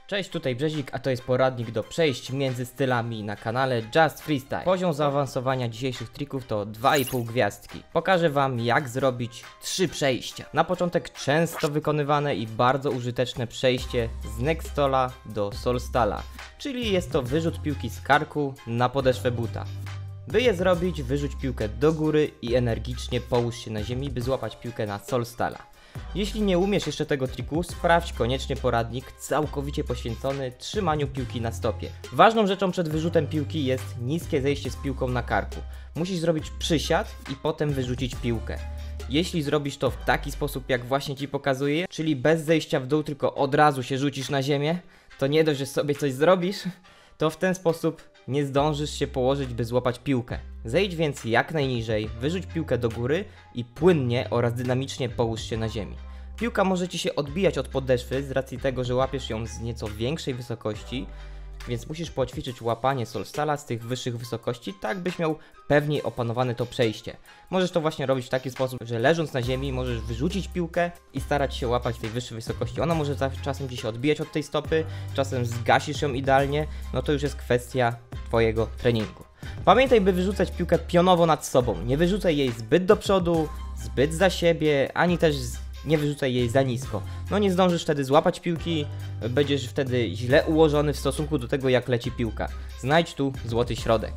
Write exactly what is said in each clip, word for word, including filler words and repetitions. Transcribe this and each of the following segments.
Cześć, tutaj Brzezik, a to jest poradnik do przejść między stylami na kanale Just Freestyle. Poziom zaawansowania dzisiejszych trików to dwa i pół gwiazdki. Pokażę wam, jak zrobić trzy przejścia. Na początek często wykonywane i bardzo użyteczne przejście z Nextola do Solstala, czyli jest to wyrzut piłki z karku na podeszwę buta. By je zrobić, wyrzuć piłkę do góry i energicznie połóż się na ziemi, by złapać piłkę na Solstala. Jeśli nie umiesz jeszcze tego triku, sprawdź koniecznie poradnik całkowicie poświęcony trzymaniu piłki na stopie. Ważną rzeczą przed wyrzutem piłki jest niskie zejście z piłką na karku. Musisz zrobić przysiad i potem wyrzucić piłkę. Jeśli zrobisz to w taki sposób, jak właśnie ci pokazuję, czyli bez zejścia w dół, tylko od razu się rzucisz na ziemię, to nie dość, że sobie coś zrobisz, to w ten sposób nie zdążysz się położyć, by złapać piłkę. Zejdź więc jak najniżej, wyrzuć piłkę do góry i płynnie oraz dynamicznie połóż się na ziemi. Piłka może ci się odbijać od podeszwy z racji tego, że łapiesz ją z nieco większej wysokości, więc musisz poćwiczyć łapanie Solstala z tych wyższych wysokości, tak byś miał pewniej opanowane to przejście. Możesz to właśnie robić w taki sposób, że leżąc na ziemi możesz wyrzucić piłkę i starać się łapać tej wyższej wysokości. Ona może czasem ci się odbijać od tej stopy, czasem zgasisz ją idealnie, no to już jest kwestia twojego treningu. Pamiętaj, by wyrzucać piłkę pionowo nad sobą. Nie wyrzucaj jej zbyt do przodu, zbyt za siebie, ani też nie wyrzucaj jej za nisko. No nie zdążysz wtedy złapać piłki, będziesz wtedy źle ułożony w stosunku do tego, jak leci piłka. Znajdź tu złoty środek.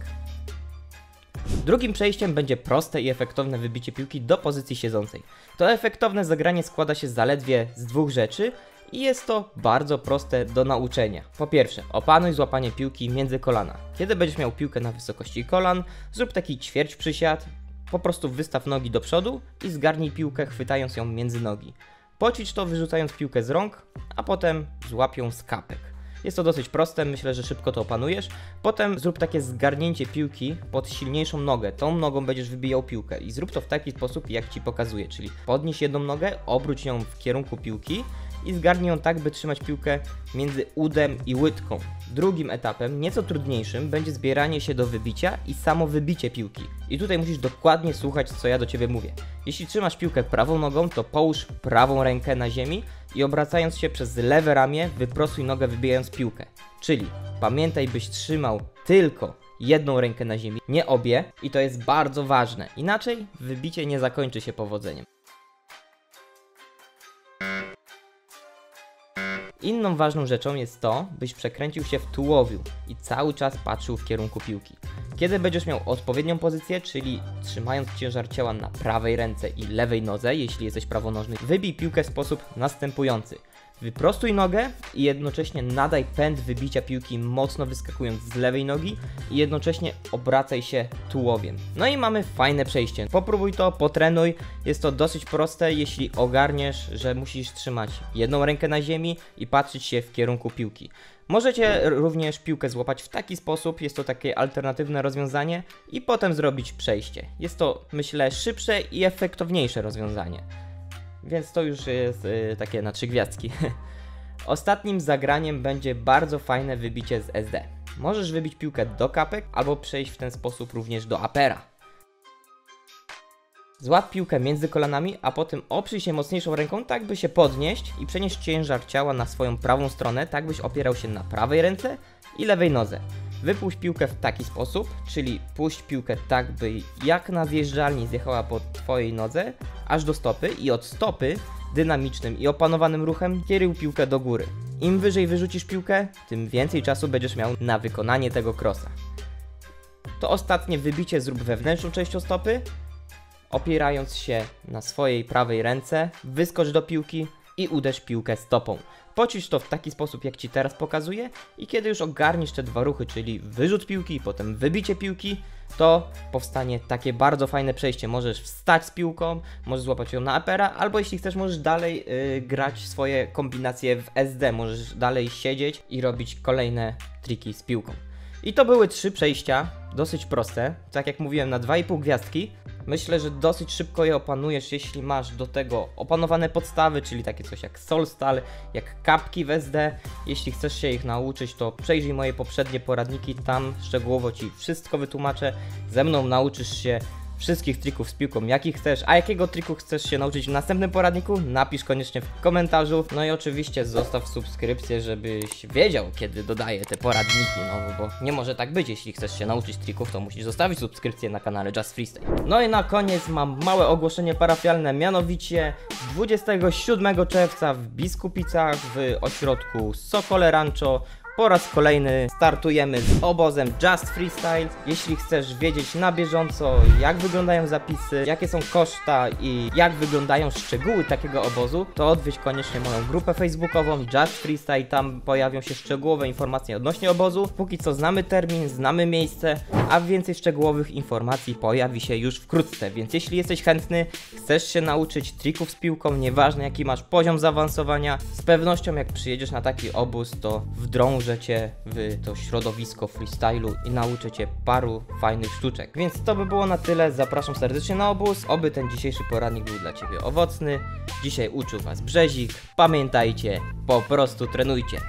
Drugim przejściem będzie proste i efektowne wybicie piłki do pozycji siedzącej. To efektowne zagranie składa się zaledwie z dwóch rzeczy i jest to bardzo proste do nauczenia. Po pierwsze, opanuj złapanie piłki między kolana. Kiedy będziesz miał piłkę na wysokości kolan, zrób taki ćwierć przysiad. Po prostu wystaw nogi do przodu i zgarnij piłkę, chwytając ją między nogi. Poćwicz to, wyrzucając piłkę z rąk, a potem złap ją z kapek. Jest to dosyć proste, myślę, że szybko to opanujesz. Potem zrób takie zgarnięcie piłki pod silniejszą nogę. Tą nogą będziesz wybijał piłkę i zrób to w taki sposób, jak ci pokazuję, czyli podnieś jedną nogę, obróć ją w kierunku piłki i zgarnij ją tak, by trzymać piłkę między udem i łydką. Drugim etapem, nieco trudniejszym, będzie zbieranie się do wybicia i samo wybicie piłki. I tutaj musisz dokładnie słuchać, co ja do ciebie mówię. Jeśli trzymasz piłkę prawą nogą, to połóż prawą rękę na ziemi i obracając się przez lewe ramię, wyprostuj nogę, wybijając piłkę. Czyli pamiętaj, byś trzymał tylko jedną rękę na ziemi, nie obie, i to jest bardzo ważne. Inaczej wybicie nie zakończy się powodzeniem. Inną ważną rzeczą jest to, byś przekręcił się w tułowiu i cały czas patrzył w kierunku piłki. Kiedy będziesz miał odpowiednią pozycję, czyli trzymając ciężar ciała na prawej ręce i lewej nodze, jeśli jesteś prawonożny, wybij piłkę w sposób następujący. Wyprostuj nogę i jednocześnie nadaj pęd wybicia piłki, mocno wyskakując z lewej nogi i jednocześnie obracaj się tułowiem. No i mamy fajne przejście. Popróbuj to, potrenuj. Jest to dosyć proste, jeśli ogarniesz, że musisz trzymać jedną rękę na ziemi i patrzeć się w kierunku piłki. Możecie również piłkę złapać w taki sposób, jest to takie alternatywne rozwiązanie i potem zrobić przejście. Jest to, myślę, szybsze i efektowniejsze rozwiązanie. Więc to już jest y, takie na trzy gwiazdki. Ostatnim zagraniem będzie bardzo fajne wybicie z S D. Możesz wybić piłkę do kapek albo przejść w ten sposób również do apera. Złap piłkę między kolanami, a potem oprzyj się mocniejszą ręką, tak by się podnieść i przenieść ciężar ciała na swoją prawą stronę, tak byś opierał się na prawej ręce i lewej nodze. Wypuść piłkę w taki sposób, czyli puść piłkę tak, by jak na zjeżdżalni zjechała po twojej nodze, aż do stopy i od stopy dynamicznym i opanowanym ruchem kieruj piłkę do góry. Im wyżej wyrzucisz piłkę, tym więcej czasu będziesz miał na wykonanie tego krosa. To ostatnie wybicie zrób wewnętrzną częścią stopy, opierając się na swojej prawej ręce, wyskocz do piłki i uderz piłkę stopą. Poćwicz to w taki sposób, jak ci teraz pokazuję, i kiedy już ogarniesz te dwa ruchy, czyli wyrzut piłki i potem wybicie piłki, to powstanie takie bardzo fajne przejście. Możesz wstać z piłką, możesz złapać ją na apera, albo jeśli chcesz, możesz dalej yy, grać swoje kombinacje w S D, możesz dalej siedzieć i robić kolejne triki z piłką. I to były trzy przejścia, dosyć proste, tak jak mówiłem, na dwa i pół gwiazdki. Myślę, że dosyć szybko je opanujesz, jeśli masz do tego opanowane podstawy, czyli takie coś jak Solstal, jak kapki w S D. Jeśli chcesz się ich nauczyć, to przejrzyj moje poprzednie poradniki, tam szczegółowo ci wszystko wytłumaczę. Ze mną nauczysz się wszystkich trików z piłką, jakich chcesz, a jakiego triku chcesz się nauczyć w następnym poradniku, napisz koniecznie w komentarzu. No i oczywiście zostaw subskrypcję, żebyś wiedział, kiedy dodaję te poradniki, no bo nie może tak być, jeśli chcesz się nauczyć trików, to musisz zostawić subskrypcję na kanale Just Freestyle. No i na koniec mam małe ogłoszenie parafialne, mianowicie dwudziestego siódmego czerwca w Biskupicach w ośrodku Sokole Rancho po raz kolejny startujemy z obozem Just Freestyle. Jeśli chcesz wiedzieć na bieżąco, jak wyglądają zapisy, jakie są koszta i jak wyglądają szczegóły takiego obozu, to odwiedź koniecznie moją grupę facebookową Just Freestyle. Tam pojawią się szczegółowe informacje odnośnie obozu. Póki co znamy termin, znamy miejsce, a więcej szczegółowych informacji pojawi się już wkrótce. Więc jeśli jesteś chętny, chcesz się nauczyć trików z piłką, nieważne jaki masz poziom zaawansowania, z pewnością jak przyjedziesz na taki obóz, to wdrążę cię w to środowisko freestylu i nauczę cię paru fajnych sztuczek. Więc to by było na tyle. Zapraszam serdecznie na obóz. Oby ten dzisiejszy poradnik był dla ciebie owocny. Dzisiaj uczył was Brzezik. Pamiętajcie, po prostu trenujcie.